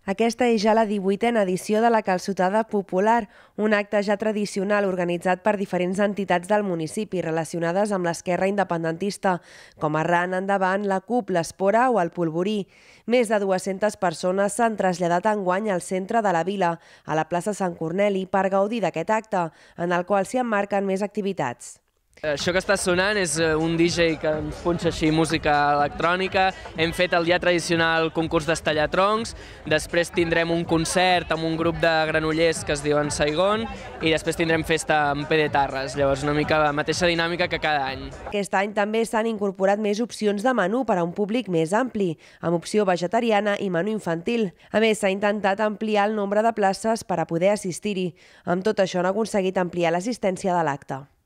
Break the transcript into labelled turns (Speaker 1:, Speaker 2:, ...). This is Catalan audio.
Speaker 1: Aquesta és ja la 18a edició de la Calçotada Popular, un acte ja tradicional organitzat per diferents entitats del municipi relacionades amb l'esquerra independentista, com Arran Endavant, la CUP, l'Espora o el Polvorí. Més de 200 persones s'han traslladat enguany al centre de la vila, a la plaça Sant Corneli, per gaudir d'aquest acte, en el qual s'hi emmarquen més activitats.
Speaker 2: Això que està sonant és un DJ que ens punxa així música electrònica. Hem fet el ja tradicional concurs d'estallatroncs, després tindrem un concert amb un grup de granollers que es diuen Saigon i després tindrem festa amb PD Tarres, llavors una mica la mateixa dinàmica que cada any.
Speaker 1: Aquest any també s'han incorporat més opcions de menú per a un públic més ampli, amb opció vegetariana i menú infantil. A més, s'ha intentat ampliar el nombre de places per a poder assistir-hi. Amb tot això han aconseguit ampliar l'assistència de l'acte.